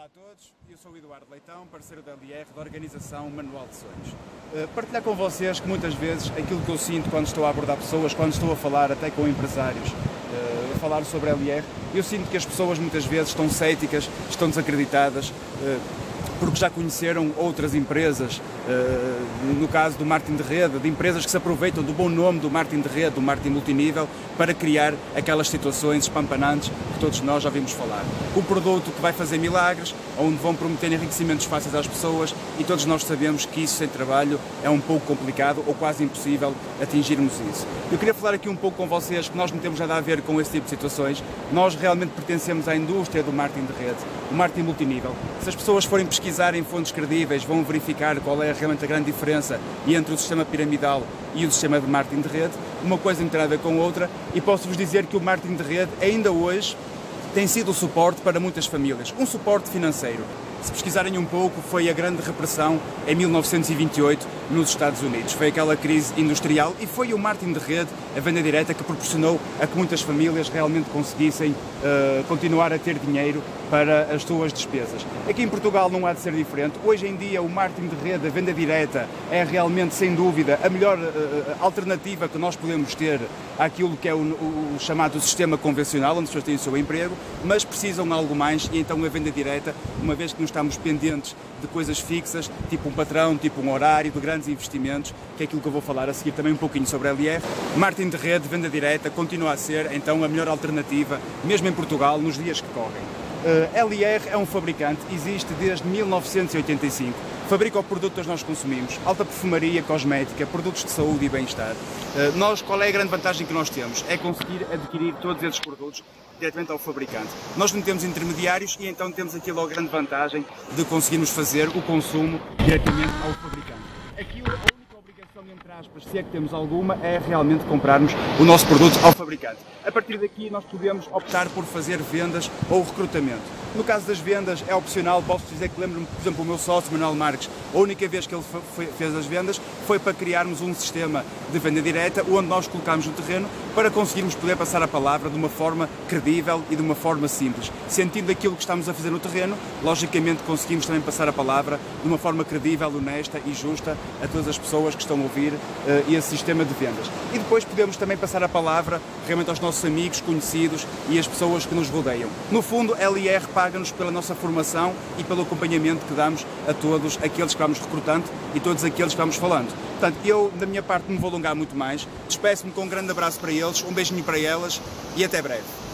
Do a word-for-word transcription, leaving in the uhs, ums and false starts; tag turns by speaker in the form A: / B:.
A: Olá a todos, eu sou o Eduardo Leitão, parceiro da L I R, da organização Manual de Sonhos. Uh, partilhar com vocês que muitas vezes aquilo que eu sinto quando estou a abordar pessoas, quando estou a falar até com empresários, uh, a falar sobre a L I R, eu sinto que as pessoas muitas vezes estão céticas, estão desacreditadas, uh, porque já conheceram outras empresas, no caso do marketing de rede, de empresas que se aproveitam do bom nome do marketing de rede, do marketing multinível, para criar aquelas situações espampanantes que todos nós já vimos falar. O produto que vai fazer milagres, onde vão prometer enriquecimentos fáceis às pessoas, e todos nós sabemos que isso sem trabalho é um pouco complicado ou quase impossível atingirmos isso. Eu queria falar aqui um pouco com vocês que nós não temos nada a ver com esse tipo de situações. Nós realmente pertencemos à indústria do marketing de rede, o marketing multinível. Se as pessoas forem pesquisar em fontes credíveis, vão verificar qual é realmente a grande diferença entre o sistema piramidal e o sistema de marketing de rede. Uma coisa não tem nada a ver com outra, e posso-vos dizer que o marketing de rede ainda hoje tem sido o suporte para muitas famílias, um suporte financeiro. Se pesquisarem um pouco, foi a grande repressão em mil novecentos e vinte e oito nos Estados Unidos. Foi aquela crise industrial e foi o marketing de rede, a venda direta, que proporcionou a que muitas famílias realmente conseguissem uh, continuar a ter dinheiro para as suas despesas. Aqui em Portugal não há de ser diferente. Hoje em dia o marketing de rede, a venda direta, é realmente, sem dúvida, a melhor uh, alternativa que nós podemos ter àquilo que é o, o chamado sistema convencional, onde as pessoas têm o seu emprego, mas precisam de algo mais, e então a venda direta, uma vez que não estamos pendentes de coisas fixas, tipo um patrão, tipo um horário, de grandes investimentos, que é aquilo que eu vou falar a seguir também um pouquinho sobre a L I R, marketing de rede, venda direta, continua a ser então a melhor alternativa, mesmo em Portugal, nos dias que correm. A L I R é um fabricante, existe desde mil novecentos e oitenta e cinco, fabrica o produto que nós consumimos, alta perfumaria, cosmética, produtos de saúde e bem-estar. Nós, qual é a grande vantagem que nós temos? É conseguir adquirir todos esses produtos diretamente ao fabricante. Nós não temos intermediários e então temos aqui logo a grande vantagem de conseguirmos fazer o consumo diretamente ao fabricante. Aqui a única obrigação, entre aspas, se é que temos alguma, é realmente comprarmos o nosso produto ao fabricante. A partir daqui nós podemos optar por fazer vendas ou recrutamento. No caso das vendas é opcional, posso dizer que lembro-me, por exemplo, o meu sócio, Manuel Marques, a única vez que ele fez as vendas foi para criarmos um sistema de venda direta, onde nós colocámos no terreno para conseguirmos poder passar a palavra de uma forma credível e de uma forma simples. Sentindo aquilo que estamos a fazer no terreno, logicamente conseguimos também passar a palavra de uma forma credível, honesta e justa a todas as pessoas que estão a ouvir uh, esse sistema de vendas. E depois podemos também passar a palavra realmente aos nossos amigos, conhecidos e as pessoas que nos rodeiam. No fundo, a L I R paga-nos pela nossa formação e pelo acompanhamento que damos a todos aqueles que vamos recrutando e todos aqueles que vamos falando. Portanto, eu, da minha parte, não me vou alongar muito mais. Despeço-me com um grande abraço para eles, um beijinho para elas e até breve.